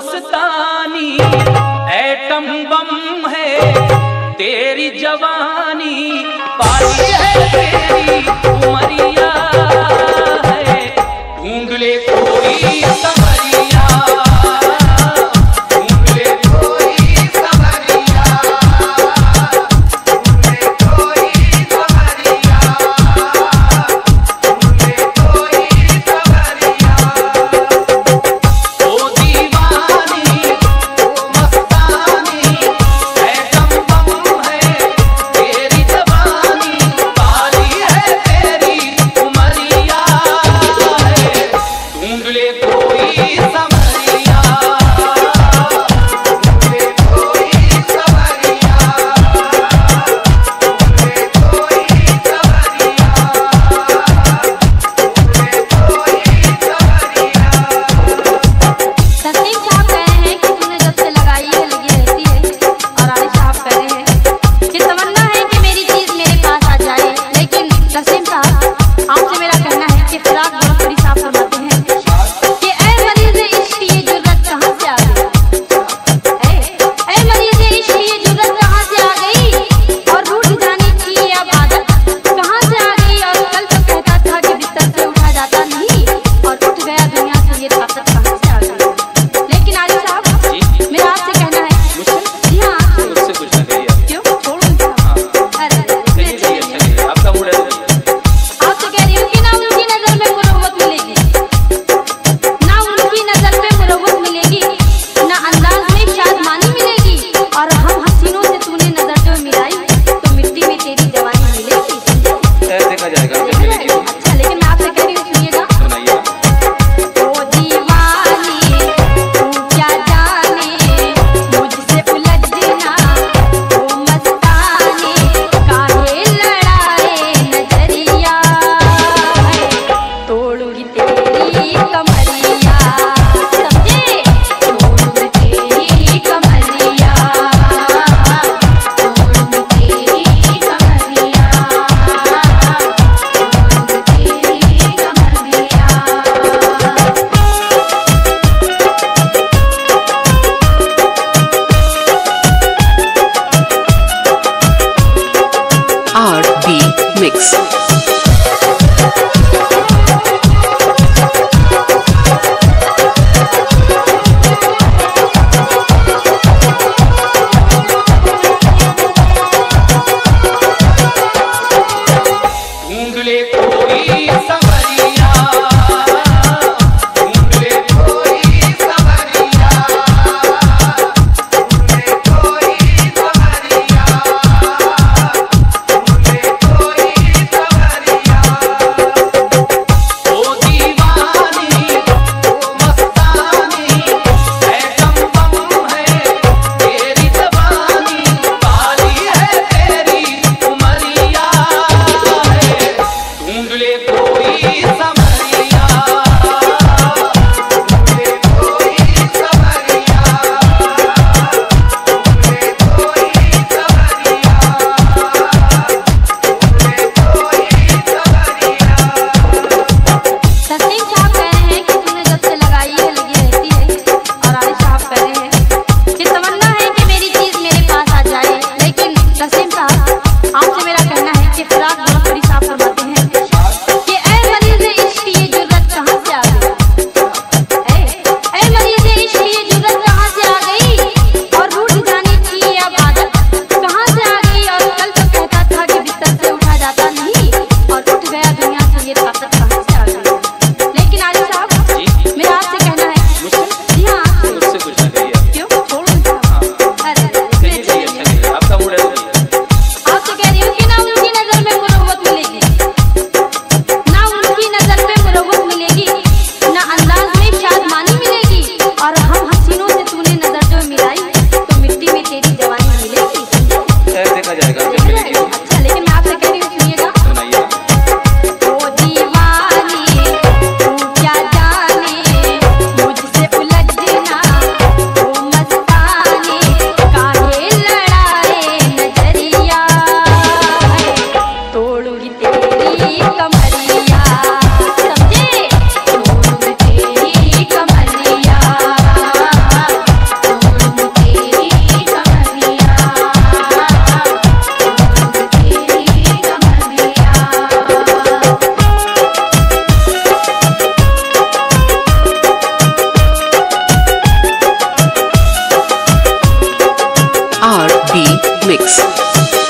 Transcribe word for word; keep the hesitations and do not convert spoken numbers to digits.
मस्तानी, atom bomb है तेरी जवानी, पाली है तेरी उमरिया है, ढूंढ ले कोई संवरिया, ढूंढ ले कोई संवरिया, ढूंढ ले कोई संवरिया, ढूंढ ले कोई संवरिया। ओ दीवानी ओ मस्तानी, एटम बम है तेरी जवानी, पाली है तेरी उमरिया है, ढूंढ ले कोई संवरिया, ढूंढ ले कोई संवरिया, ढूंढ ले कोई संवरिया, ढूंढ ले कोई संवरिया। तस्लीम साहब कह रहे हैं कि तूने जब से लगाई है लगी रहती है, और आरिफ साहब कह रहे हैं कि तमन्ना है कि मेरी चीज मेरे पास आ जाए। लेकिन तस्लीम साहब आपसे मेरा कहना है कि फिराक बहुत बड़ी साफ फरमाते हैं कि ऐ मरीज़ इश्क ये जुर्रत कहाँ से आ गई, ऐ ऐ मरीज़ इश्क ये जुर्रत कहाँ से आ गई, और रूठ जाने की ये अब आदत कहाँ से आ गई, और कल तो कहता था कि बिस्तर से उठा जाता नहीं, और उठ गया दुनिया से ये ताकत कहाँ से आ गई। लेकिन आरिफ साहब मेरा आपसे कहना है, जी हाँ मुझसे कुछ ना कहिए, क्यों छोड़ दूँ? अरे नहीं नहीं अच्छा नहीं है, आपका मूड है तो आपसे कह रही हूँ कि ना उनकी नजर में मुरव्वत मिलेगी, ना उनकी नजर में मुरव्वत मिलेगी, ना अंदाज में शादमानी मिलेगी, और हम हसीनों से तूने नजर जो मिलाई तो मिट्टी में तेरी जवानी मिलेगी, समझे? खैर देखा जाएगा, जब मिलेगी तो अच्छा लेकिन मैं आपसे कह रही हूँ सुनिएगा। सुनाइएगा। ओ दीवानी P Mix.